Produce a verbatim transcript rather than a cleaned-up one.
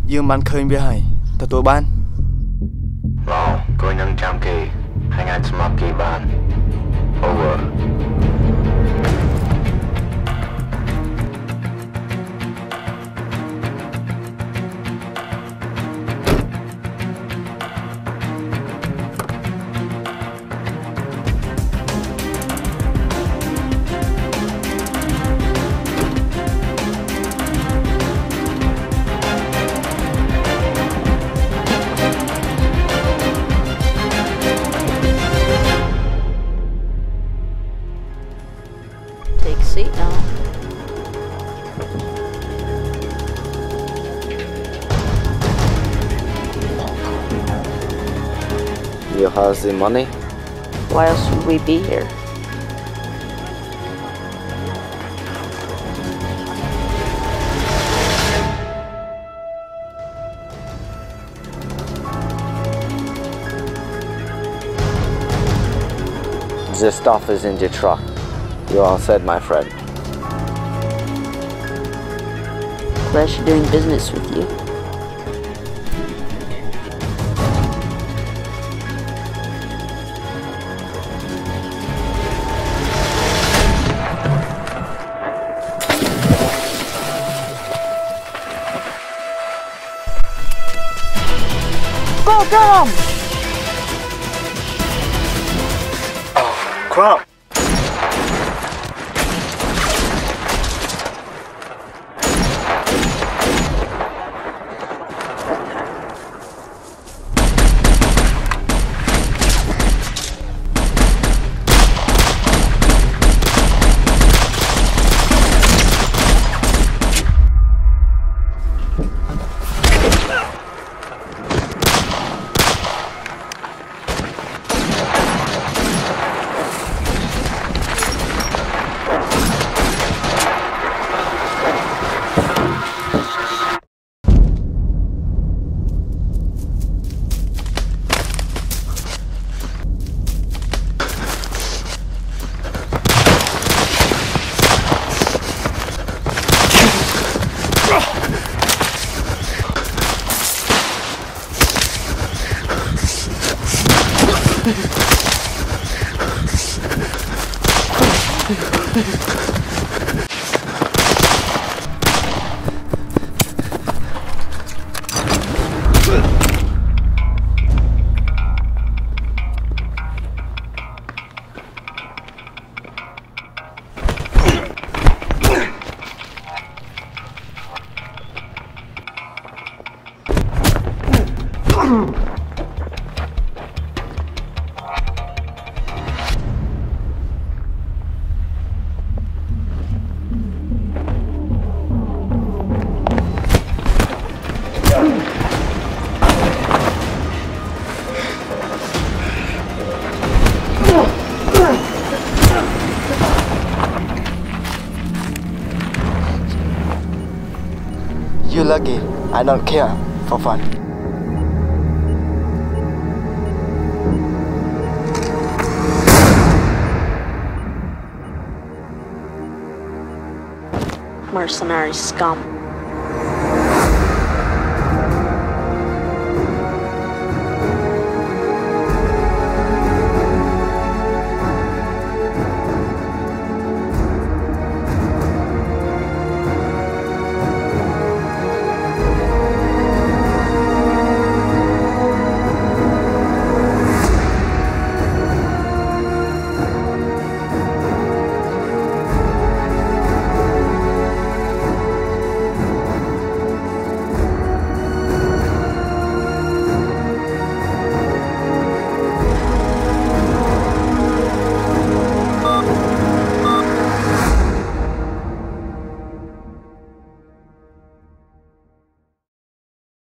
dươngมันเคยไปให้แต่ตัวบ้านเราก็ยังจำกี่ให้งานสมัครกี่บ้าน over Take a seat now. You have the money? Why else would we be here? The stuff is in the truck. You all said, my friend. Pleasure doing business with you. Go, get him! Oh, crap! You're lucky. I don't care for fun. Mercenary scum.